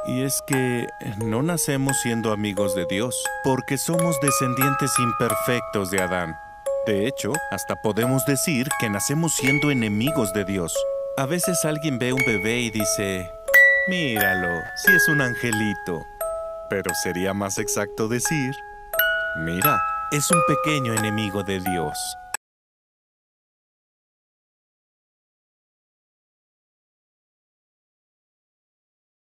Y es que no nacemos siendo amigos de Dios, porque somos descendientes imperfectos de Adán. De hecho, hasta podemos decir que nacemos siendo enemigos de Dios. A veces alguien ve un bebé y dice, míralo, sí es un angelito. Pero sería más exacto decir, mira, es un pequeño enemigo de Dios.